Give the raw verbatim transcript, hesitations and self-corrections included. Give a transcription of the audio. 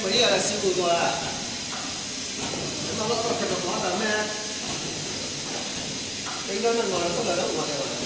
嗰啲係師傅做啦。咁我攞個腳就攞就咩？應該乜我哋出嚟都我哋。